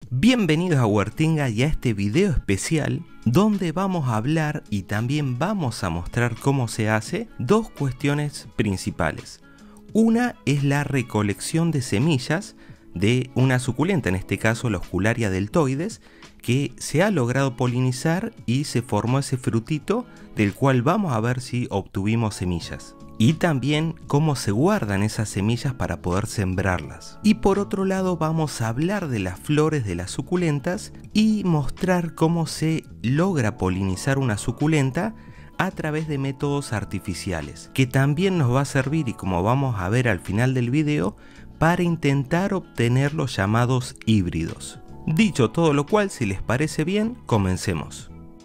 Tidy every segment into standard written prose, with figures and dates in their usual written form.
Bienvenidos a Huertinga y a este video especial donde vamos a hablar y también vamos a mostrar cómo se hace dos cuestiones principales. Una es la recolección de semillas de una suculenta, en este caso la Oscularia deltoides, que se ha logrado polinizar y se formó ese frutito del cual vamos a ver si obtuvimos semillas. Y también cómo se guardan esas semillas para poder sembrarlas. Y por otro lado vamos a hablar de las flores de las suculentas y mostrar cómo se logra polinizar una suculenta a través de métodos artificiales, que también nos va a servir, y como vamos a ver al final del video, para intentar obtener los llamados híbridos. Dicho todo lo cual, si les parece bien, comencemos.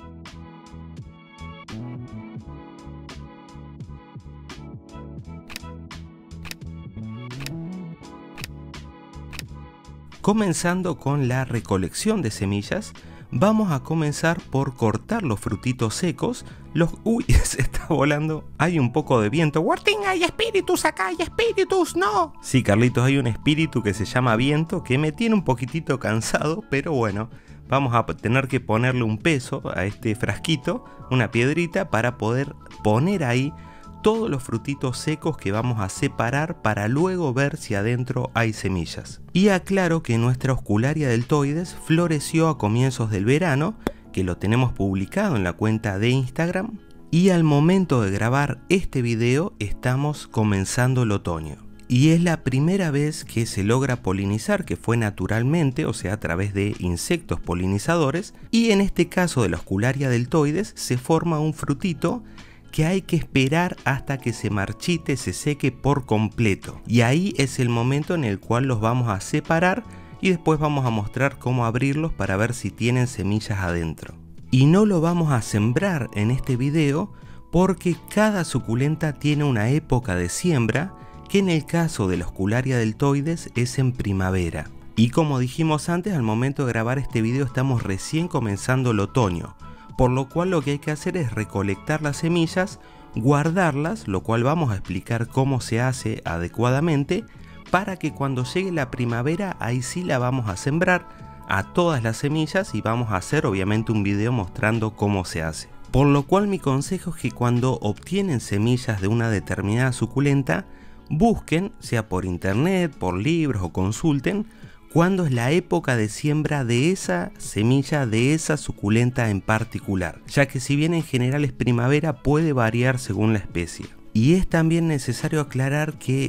Comenzando con la recolección de semillas, vamos a comenzar por cortar los frutitos secos. ¡Uy! Se está volando. Hay un poco de viento. ¡Huertinga, hay espíritus acá! ¡Hay espíritus! ¡No! Sí, Carlitos, hay un espíritu que se llama viento que me tiene un poquitito cansado, pero bueno, vamos a tener que ponerle un peso a este frasquito, una piedrita, para poder poner ahí todos los frutitos secos que vamos a separar para luego ver si adentro hay semillas. Y aclaro que nuestra Oscularia deltoides floreció a comienzos del verano, que lo tenemos publicado en la cuenta de Instagram, y al momento de grabar este video estamos comenzando el otoño. Y es la primera vez que se logra polinizar, que fue naturalmente, o sea a través de insectos polinizadores, y en este caso de la Oscularia deltoides se forma un frutito que hay que esperar hasta que se marchite, se seque por completo. Y ahí es el momento en el cual los vamos a separar y después vamos a mostrar cómo abrirlos para ver si tienen semillas adentro. Y no lo vamos a sembrar en este video porque cada suculenta tiene una época de siembra, que en el caso de la Oscularia deltoides es en primavera. Y como dijimos antes, al momento de grabar este video estamos recién comenzando el otoño. Por lo cual lo que hay que hacer es recolectar las semillas, guardarlas, lo cual vamos a explicar cómo se hace adecuadamente, para que cuando llegue la primavera ahí sí la vamos a sembrar a todas las semillas y vamos a hacer obviamente un video mostrando cómo se hace. Por lo cual mi consejo es que cuando obtienen semillas de una determinada suculenta, busquen, sea por internet, por libros o consulten, cuándo es la época de siembra de esa semilla, de esa suculenta en particular, ya que si bien en general es primavera, puede variar según la especie. Y es también necesario aclarar que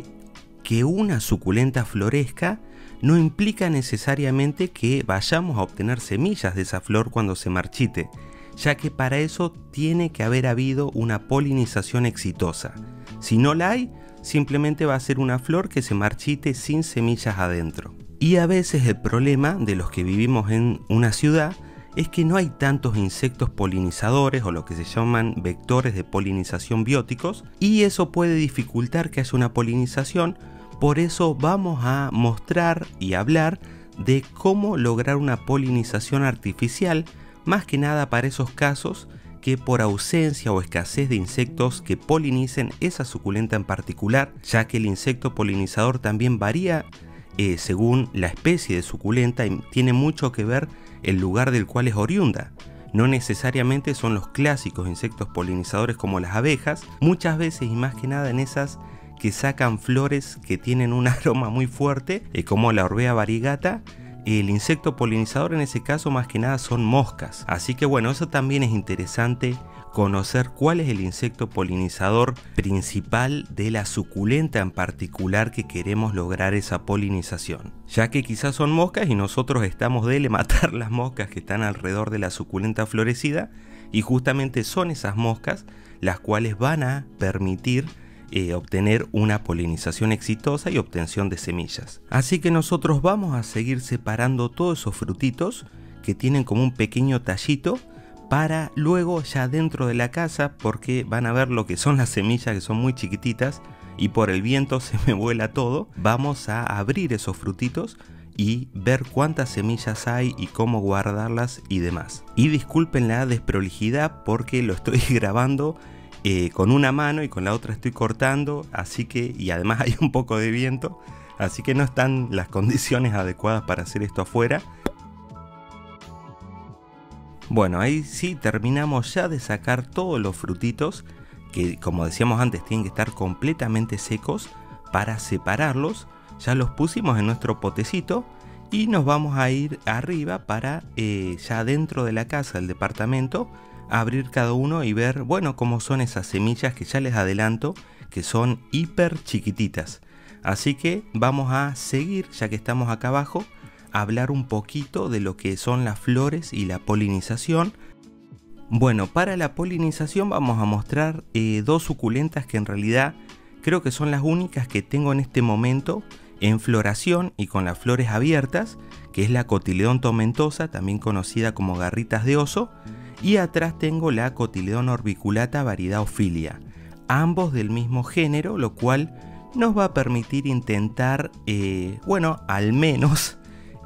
una suculenta florezca no implica necesariamente que vayamos a obtener semillas de esa flor cuando se marchite, ya que para eso tiene que haber habido una polinización exitosa. Si no la hay, simplemente va a ser una flor que se marchite sin semillas adentro. Y a veces el problema de los que vivimos en una ciudad es que no hay tantos insectos polinizadores o lo que se llaman vectores de polinización bióticos, y eso puede dificultar que haya una polinización. Por eso vamos a mostrar y hablar de cómo lograr una polinización artificial, más que nada para esos casos que por ausencia o escasez de insectos que polinicen esa suculenta en particular, ya que el insecto polinizador también varía según la especie de suculenta y tiene mucho que ver el lugar del cual es oriunda. No necesariamente son los clásicos insectos polinizadores como las abejas, muchas veces y más que nada en esas que sacan flores que tienen un aroma muy fuerte, como la Orbea variegata. El insecto polinizador en ese caso más que nada son moscas. Así que bueno, eso también es interesante conocer cuál es el insecto polinizador principal de la suculenta en particular que queremos lograr esa polinización, ya que quizás son moscas y nosotros estamos de matar las moscas que están alrededor de la suculenta florecida, y justamente son esas moscas las cuales van a permitir obtener una polinización exitosa y obtención de semillas. Así que nosotros vamos a seguir separando todos esos frutitos que tienen como un pequeño tallito, para luego ya dentro de la casa, porque van a ver lo que son las semillas, que son muy chiquititas y por el viento se me vuela todo. Vamos a abrir esos frutitos y ver cuántas semillas hay y cómo guardarlas y demás. Y disculpen la desprolijidad porque lo estoy grabando con una mano y con la otra estoy cortando, así que, y además hay un poco de viento, así que no están las condiciones adecuadas para hacer esto afuera. Bueno, ahí sí terminamos ya de sacar todos los frutitos que, como decíamos antes, tienen que estar completamente secos para separarlos. Ya los pusimos en nuestro potecito y nos vamos a ir arriba para ya dentro de la casa, del departamento, abrir cada uno y ver, bueno, cómo son esas semillas que ya les adelanto que son hiper chiquititas. Así que vamos a seguir, ya que estamos acá abajo, a hablar un poquito de lo que son las flores y la polinización. Bueno, para la polinización vamos a mostrar dos suculentas que en realidad creo que son las únicas que tengo en este momento en floración y con las flores abiertas, que es la Cotyledon tomentosa, también conocida como garritas de oso, y atrás tengo la Cotyledon orbiculata variedad Ophilia, ambos del mismo género, lo cual nos va a permitir intentar, bueno, al menos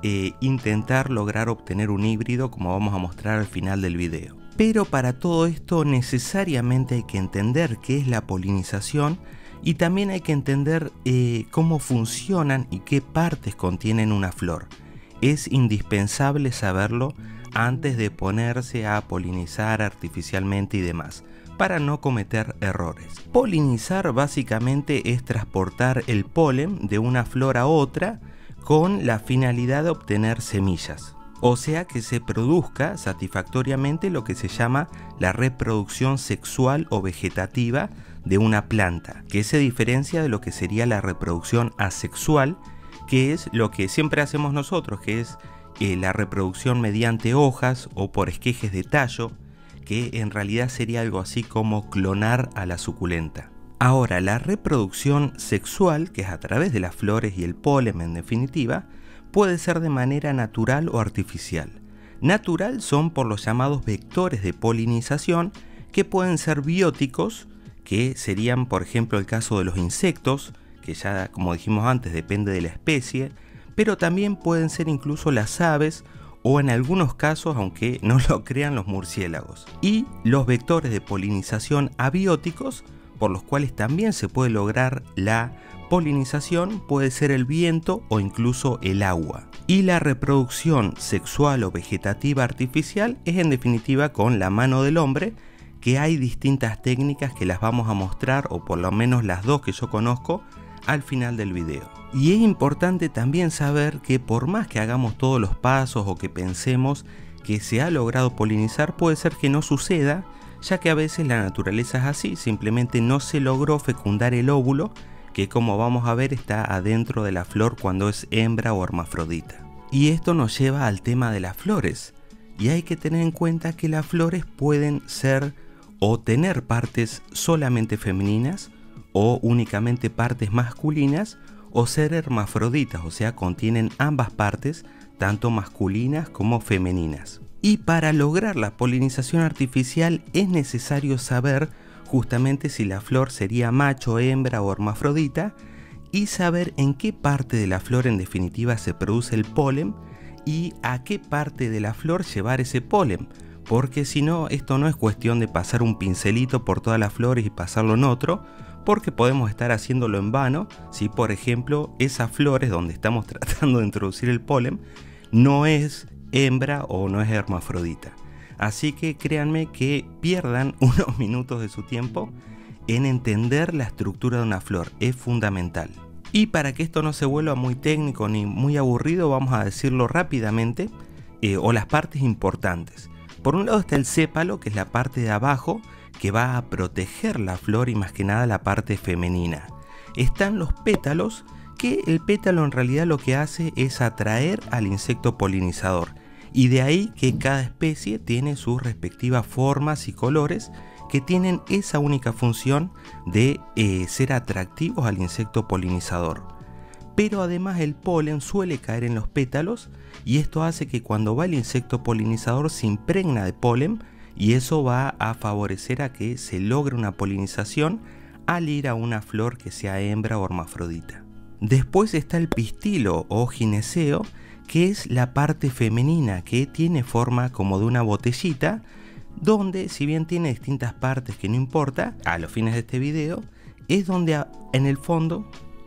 intentar lograr obtener un híbrido, como vamos a mostrar al final del video. Pero para todo esto necesariamente hay que entender qué es la polinización y también hay que entender cómo funcionan y qué partes contienen una flor. Es indispensable saberlo antes de ponerse a polinizar artificialmente y demás, para no cometer errores. Polinizar básicamente es transportar el polen de una flor a otra con la finalidad de obtener semillas. O sea que se produzca satisfactoriamente lo que se llama la reproducción sexual o vegetativa de una planta, que se diferencia de lo que sería la reproducción asexual, que es lo que siempre hacemos nosotros, que es la reproducción mediante hojas o por esquejes de tallo, que en realidad sería algo así como clonar a la suculenta. Ahora, la reproducción sexual, que es a través de las flores y el polen en definitiva, puede ser de manera natural o artificial. Natural son por los llamados vectores de polinización, que pueden ser bióticos, que serían por ejemplo el caso de los insectos, que ya como dijimos antes depende de la especie, pero también pueden ser incluso las aves o en algunos casos, aunque no lo crean, los murciélagos. Y los vectores de polinización abióticos, por los cuales también se puede lograr la polinización, puede ser el viento o incluso el agua. Y la reproducción sexual o vegetativa artificial es en definitiva con la mano del hombre, que hay distintas técnicas que las vamos a mostrar, o por lo menos las dos que yo conozco, al final del video. Y es importante también saber que por más que hagamos todos los pasos o que pensemos que se ha logrado polinizar, puede ser que no suceda, ya que a veces la naturaleza es así, simplemente no se logró fecundar el óvulo, que como vamos a ver está adentro de la flor cuando es hembra o hermafrodita. Y esto nos lleva al tema de las flores, y hay que tener en cuenta que las flores pueden ser o tener partes solamente femeninas o únicamente partes masculinas, o ser hermafroditas, o sea, contienen ambas partes, tanto masculinas como femeninas. Y para lograr la polinización artificial es necesario saber justamente si la flor sería macho, hembra o hermafrodita, y saber en qué parte de la flor en definitiva se produce el polen y a qué parte de la flor llevar ese polen, porque si no, esto no es cuestión de pasar un pincelito por todas las flores y pasarlo en otro, porque podemos estar haciéndolo en vano si por ejemplo esas flores donde estamos tratando de introducir el polen no es hembra o no es hermafrodita. Así que créanme que pierdan unos minutos de su tiempo en entender la estructura de una flor, es fundamental. Y para que esto no se vuelva muy técnico ni muy aburrido, vamos a decirlo rápidamente, o las partes importantes. Por un lado está el sépalo, que es la parte de abajo, que va a proteger la flor y más que nada la parte femenina. Están los pétalos, que el pétalo en realidad lo que hace es atraer al insecto polinizador, y de ahí que cada especie tiene sus respectivas formas y colores que tienen esa única función de ser atractivos al insecto polinizador. Pero además el polen suele caer en los pétalos, y esto hace que cuando va el insecto polinizador se impregna de polen, y eso va a favorecer a que se logre una polinización al ir a una flor que sea hembra o hermafrodita. Después está el pistilo o gineceo, que es la parte femenina, que tiene forma como de una botellita, donde si bien tiene distintas partes que no importa, a los fines de este video, es donde en el fondo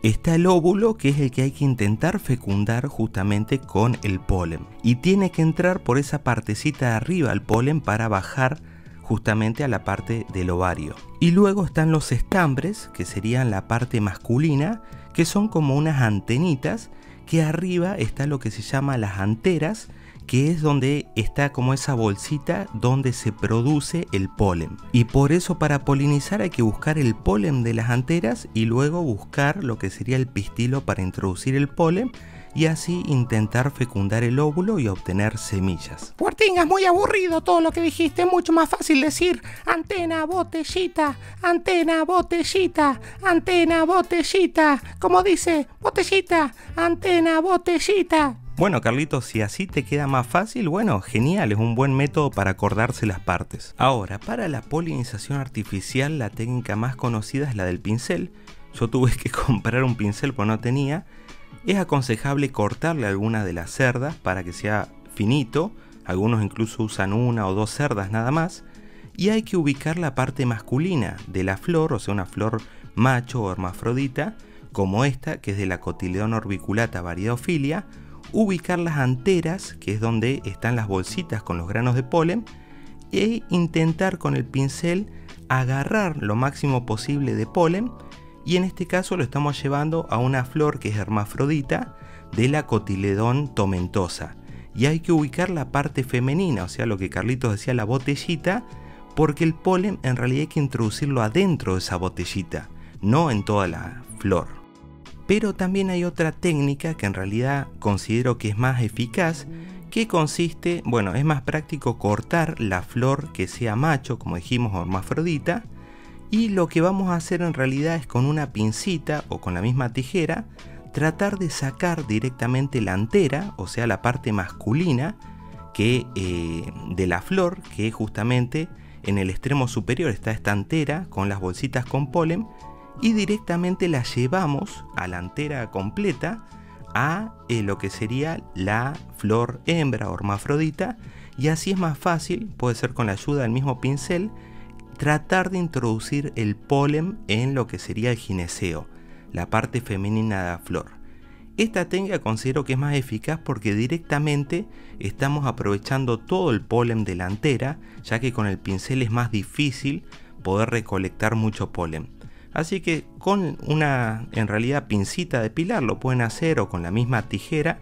está el óvulo, que es el que hay que intentar fecundar justamente con el polen. Y tiene que entrar por esa partecita de arriba el polen para bajar justamente a la parte del ovario. Y luego están los estambres, que serían la parte masculina, que son como unas antenitas, que arriba está lo que se llama las anteras, que es donde está como esa bolsita donde se produce el polen. Y por eso para polinizar hay que buscar el polen de las anteras y luego buscar lo que sería el pistilo para introducir el polen y así intentar fecundar el óvulo y obtener semillas. Huertinga, es muy aburrido todo lo que dijiste, es mucho más fácil decir antena, botellita, antena, botellita, antena, botellita, como dice, botellita, antena, botellita. Bueno, Carlitos, si así te queda más fácil, bueno, genial, es un buen método para acordarse las partes. Ahora, para la polinización artificial, la técnica más conocida es la del pincel. Yo tuve que comprar un pincel porque no tenía. Es aconsejable cortarle alguna de las cerdas para que sea finito. Algunos incluso usan una o dos cerdas nada más. Y hay que ubicar la parte masculina de la flor, o sea, una flor macho o hermafrodita, como esta, que es de la Cotyledon orbiculata variedophilia. Ubicar las anteras, que es donde están las bolsitas con los granos de polen, e intentar con el pincel agarrar lo máximo posible de polen, y en este caso lo estamos llevando a una flor que es hermafrodita de la Cotyledon tomentosa. Y hay que ubicar la parte femenina, o sea, lo que Carlitos decía, la botellita, porque el polen en realidad hay que introducirlo adentro de esa botellita, no en toda la flor. Pero también hay otra técnica que en realidad considero que es más eficaz, que consiste, bueno, es más práctico cortar la flor que sea macho, como dijimos, o hermafrodita, y lo que vamos a hacer en realidad es con una pincita o con la misma tijera, tratar de sacar directamente la antera, o sea, la parte masculina que, de la flor, que justamente en el extremo superior está esta antera con las bolsitas con polen, y directamente la llevamos a la antera completa a lo que sería la flor hembra o hermafrodita, y así es más fácil, puede ser con la ayuda del mismo pincel, tratar de introducir el polen en lo que sería el gineceo, la parte femenina de la flor. Esta técnica considero que es más eficaz porque directamente estamos aprovechando todo el polen de la antera, ya que con el pincel es más difícil poder recolectar mucho polen. Así que con una, en realidad, pincita de pilar lo pueden hacer, o con la misma tijera,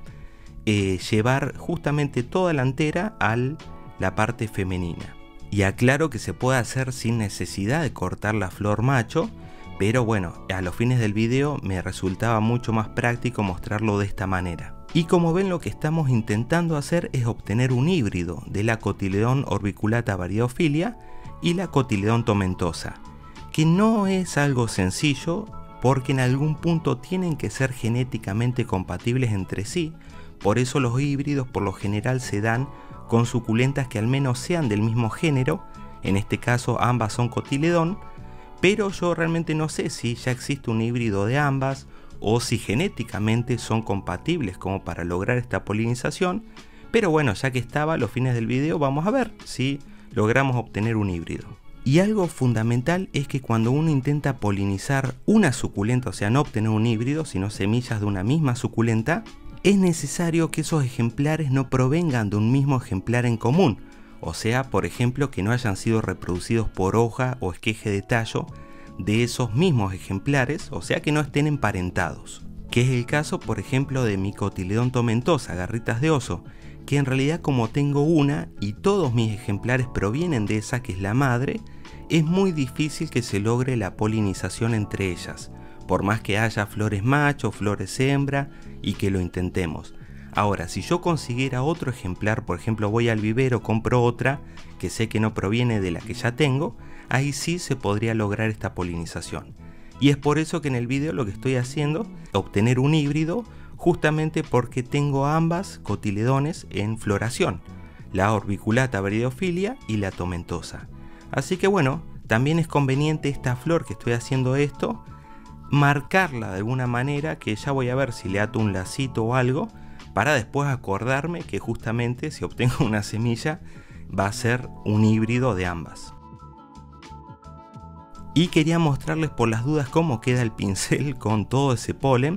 llevar justamente toda la antera a la parte femenina. Y aclaro que se puede hacer sin necesidad de cortar la flor macho, pero bueno, a los fines del video me resultaba mucho más práctico mostrarlo de esta manera. Y como ven, lo que estamos intentando hacer es obtener un híbrido de la Cotyledon orbiculata variedophilia y la Cotyledon tomentosa, que no es algo sencillo porque en algún punto tienen que ser genéticamente compatibles entre sí. Por eso los híbridos por lo general se dan con suculentas que al menos sean del mismo género, en este caso ambas son Cotyledon, pero yo realmente no sé si ya existe un híbrido de ambas o si genéticamente son compatibles como para lograr esta polinización, pero bueno, ya que estaba a los fines del video, vamos a ver si logramos obtener un híbrido. Y algo fundamental es que cuando uno intenta polinizar una suculenta, o sea, no obtener un híbrido, sino semillas de una misma suculenta, es necesario que esos ejemplares no provengan de un mismo ejemplar en común. O sea, por ejemplo, que no hayan sido reproducidos por hoja o esqueje de tallo de esos mismos ejemplares, o sea, que no estén emparentados. Que es el caso, por ejemplo, de mi Cotyledon tomentosa, garritas de oso, que en realidad, como tengo una y todos mis ejemplares provienen de esa que es la madre, es muy difícil que se logre la polinización entre ellas, por más que haya flores macho, flores hembra y que lo intentemos. Ahora, si yo consiguiera otro ejemplar, por ejemplo voy al vivero, compro otra que sé que no proviene de la que ya tengo, ahí sí se podría lograr esta polinización. Y es por eso que en el video lo que estoy haciendo es obtener un híbrido, justamente porque tengo ambas cotiledones en floración, la orbiculata variedophilia y la tomentosa. Así que bueno, también es conveniente esta flor que estoy haciendo esto, marcarla de alguna manera, que ya voy a ver si le ato un lacito o algo, para después acordarme que justamente si obtengo una semilla va a ser un híbrido de ambas. Y quería mostrarles por las dudas cómo queda el pincel con todo ese polen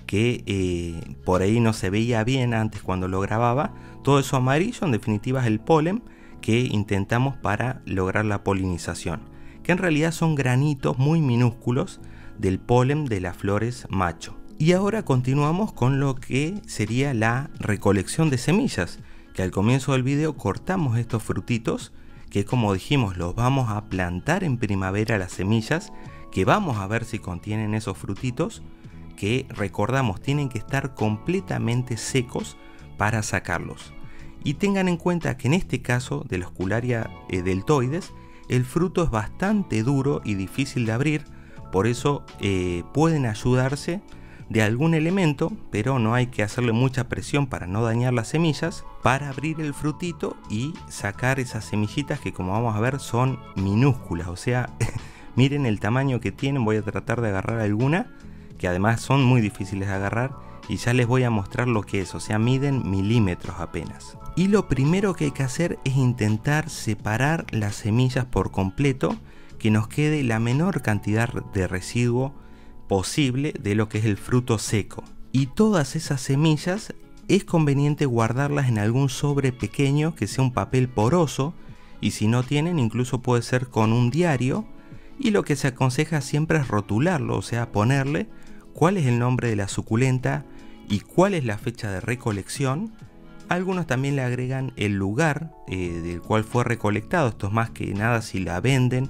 que por ahí no se veía bien antes cuando lo grababa. Todo eso amarillo en definitiva es el polen que intentamos para lograr la polinización, que en realidad son granitos muy minúsculos del polen de las flores macho. Y ahora continuamos con lo que sería la recolección de semillas, que al comienzo del video cortamos estos frutitos que, como dijimos, los vamos a plantar en primavera, las semillas que vamos a ver si contienen esos frutitos, que recordamos tienen que estar completamente secos para sacarlos. Y tengan en cuenta que en este caso de la Oscularia deltoides el fruto es bastante duro y difícil de abrir, por eso pueden ayudarse de algún elemento, pero no hay que hacerle mucha presión para no dañar las semillas, para abrir el frutito y sacar esas semillitas que, como vamos a ver, son minúsculas. O sea, miren el tamaño que tienen. Voy a tratar de agarrar alguna, que además son muy difíciles de agarrar, y ya les voy a mostrar lo que es. O sea, miden milímetros apenas. Y lo primero que hay que hacer es intentar separar las semillas por completo, que nos quede la menor cantidad de residuo posible de lo que es el fruto seco. Y todas esas semillas es conveniente guardarlas en algún sobre pequeño que sea un papel poroso, y si no tienen incluso puede ser con un diario, y lo que se aconseja siempre es rotularlo, o sea, ponerle cuál es el nombre de la suculenta y cuál es la fecha de recolección. Algunos también le agregan el lugar del cual fue recolectado. Esto es más que nada si la venden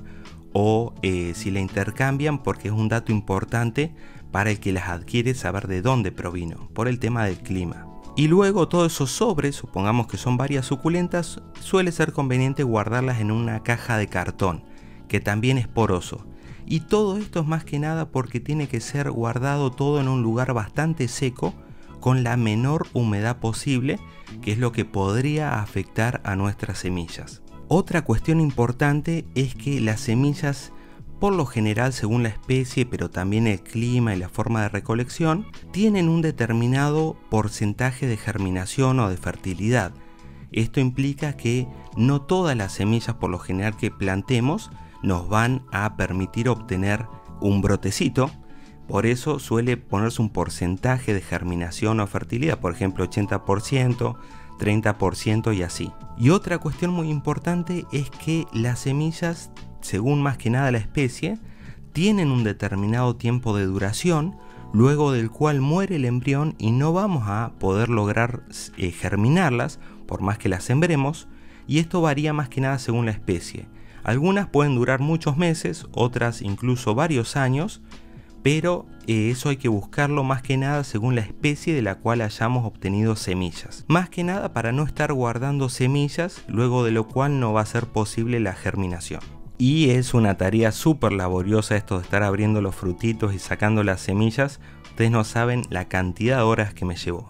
o si la intercambian, porque es un dato importante para el que las adquiere saber de dónde provino, por el tema del clima. Y luego todos esos sobres, supongamos que son varias suculentas, suele ser conveniente guardarlas en una caja de cartón, que también es poroso. Y todo esto es más que nada porque tiene que ser guardado todo en un lugar bastante seco, con la menor humedad posible, que es lo que podría afectar a nuestras semillas. Otra cuestión importante es que las semillas, por lo general según la especie, pero también el clima y la forma de recolección, tienen un determinado porcentaje de germinación o de fertilidad. Esto implica que no todas las semillas por lo general que plantemos nos van a permitir obtener un brotecito. Por eso suele ponerse un porcentaje de germinación o fertilidad, por ejemplo 80%, 30% y así. Y otra cuestión muy importante es que las semillas, según más que nada la especie, tienen un determinado tiempo de duración, luego del cual muere el embrión y no vamos a poder lograr germinarlas por más que las sembremos, y esto varía más que nada según la especie. Algunas pueden durar muchos meses, otras incluso varios años, pero eso hay que buscarlo más que nada según la especie de la cual hayamos obtenido semillas. Más que nada para no estar guardando semillas, luego de lo cual no va a ser posible la germinación. Y es una tarea súper laboriosa esto de estar abriendo los frutitos y sacando las semillas. Ustedes no saben la cantidad de horas que me llevó.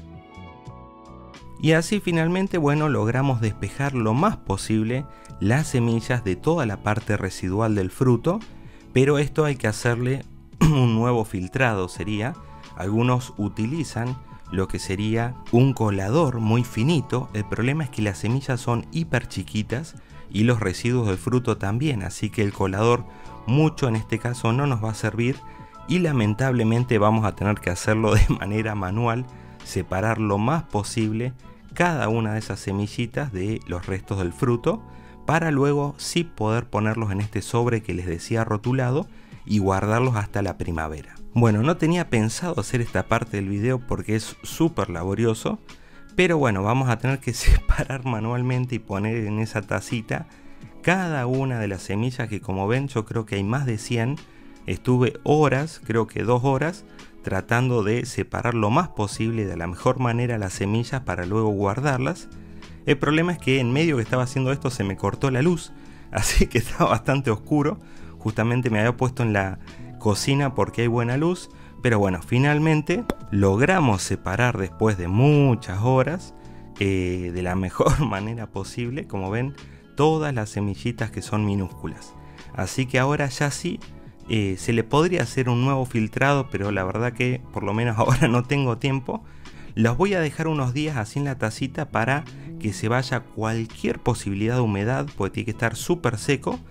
Y así finalmente, bueno, logramos despejar lo más posible las semillas de toda la parte residual del fruto, pero esto hay que hacerle un nuevo filtrado sería. Algunos utilizan lo que sería un colador muy finito. El problema es que las semillas son hiper chiquitas y los residuos del fruto también, así que el colador mucho en este caso no nos va a servir y lamentablemente vamos a tener que hacerlo de manera manual, separar lo más posible cada una de esas semillitas de los restos del fruto, para luego sí poder ponerlos en este sobre que les decía rotulado y guardarlos hasta la primavera. Bueno, no tenía pensado hacer esta parte del video porque es súper laborioso, pero bueno, vamos a tener que separar manualmente y poner en esa tacita cada una de las semillas, que como ven yo creo que hay más de 100. Estuve horas, creo que 2 horas, tratando de separar lo más posible de la mejor manera las semillas para luego guardarlas. El problema es que en medio que estaba haciendo esto se me cortó la luz, así que estaba bastante oscuro. Justamente me había puesto en la cocina porque hay buena luz, pero bueno, finalmente logramos separar después de muchas horas de la mejor manera posible, como ven, todas las semillitas que son minúsculas. Así que ahora ya sí se le podría hacer un nuevo filtrado, pero la verdad que por lo menos ahora no tengo tiempo. Los voy a dejar unos días así en la tacita para que se vaya cualquier posibilidad de humedad, porque tiene que estar súper seco,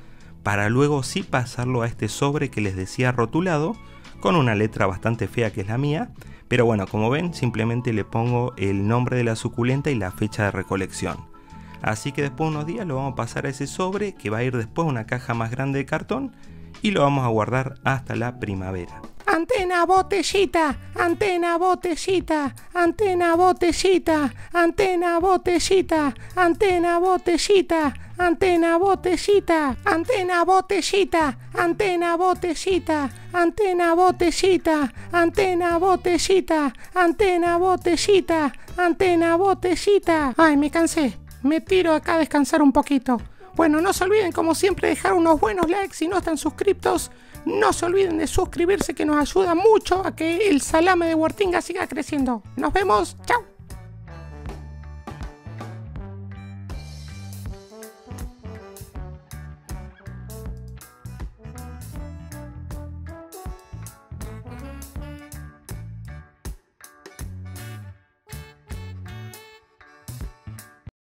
para luego sí pasarlo a este sobre que les decía rotulado, con una letra bastante fea que es la mía, pero bueno, como ven, simplemente le pongo el nombre de la suculenta y la fecha de recolección. Así que después de unos días lo vamos a pasar a ese sobre, que va a ir después a una caja más grande de cartón, y lo vamos a guardar hasta la primavera. Antena botellita, antena botellita, antena botellita, antena botellita, antena botellita, antena botellita, antena botellita, antena botellita, antena botellita, antena botellita, antena botellita, antena botellita. Ay, me cansé. Me tiro acá a descansar un poquito. Bueno, no se olviden como siempre dejar unos buenos likes si no están suscriptos. No se olviden de suscribirse, que nos ayuda mucho a que el salame de Huertinga siga creciendo. Nos vemos, chao.